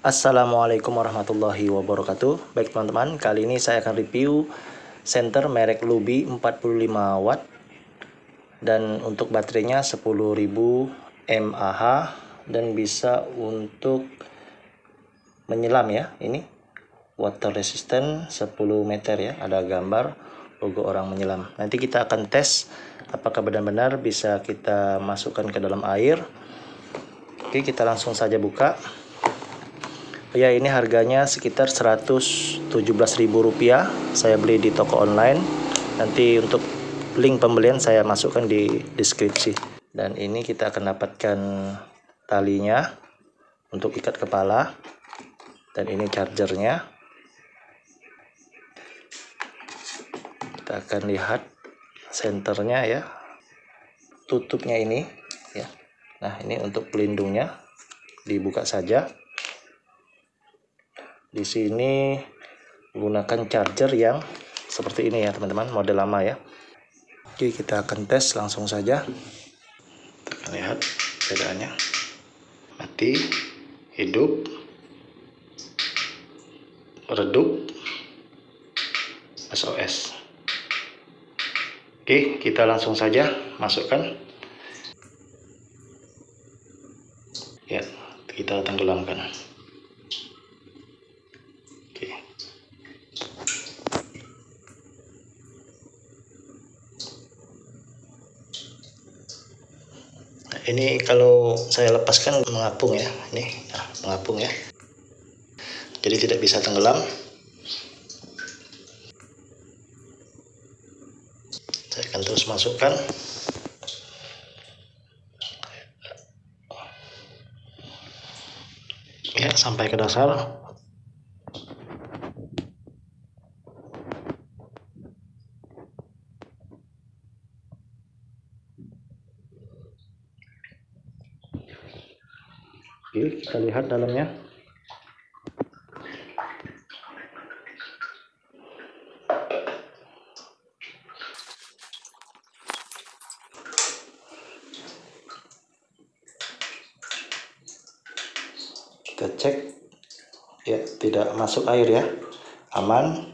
Assalamualaikum warahmatullahi wabarakatuh. Baik teman-teman, kali ini saya akan review senter merek Lubi 45 watt dan untuk baterainya 10.000 mAh dan bisa untuk menyelam ya. Ini water resistant 10 meter ya, ada gambar logo orang menyelam. Nanti kita akan tes apakah benar-benar bisa kita masukkan ke dalam air. Oke, kita langsung saja buka. Ya, ini harganya sekitar Rp117.000. Saya beli di toko online. Nanti untuk link pembelian saya masukkan di deskripsi. Dan ini kita akan dapatkan talinya untuk ikat kepala. Dan ini chargernya. Kita akan lihat senternya ya. Tutupnya ini ya. Nah, ini untuk pelindungnya. Dibuka saja. Di sini menggunakan charger yang seperti ini ya teman-teman, model lama ya. Oke, kita akan tes langsung saja. Kita akan lihat bedanya. Mati, hidup, redup, SOS. Oke, kita langsung saja masukkan. Ya, kita tenggelamkan. Ini kalau saya lepaskan mengapung ya, ini mengapung ya, jadi tidak bisa tenggelam. Saya akan terus masukkan. Ya, sampai ke dasar. Oke, kita lihat dalamnya. Kita cek ya, tidak masuk air ya, aman.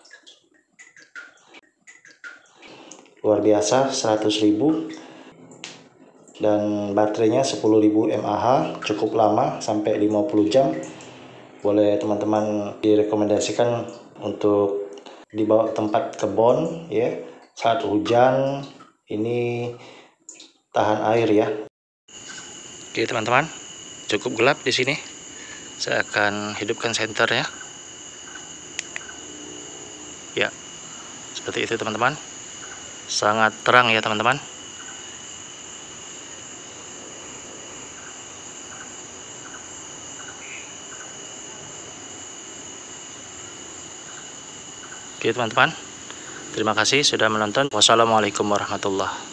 Luar biasa, 100.000 dan baterainya 10.000 mAh, cukup lama sampai 50 jam. Boleh teman-teman direkomendasikan untuk dibawa tempat kebun ya, saat hujan ini tahan air ya. Oke teman-teman, cukup gelap di sini. Saya akan hidupkan senternya. Ya, seperti itu teman-teman. Sangat terang ya teman-teman. Oke teman-teman, terima kasih sudah menonton. Wassalamualaikum warahmatullahi wabarakatuh.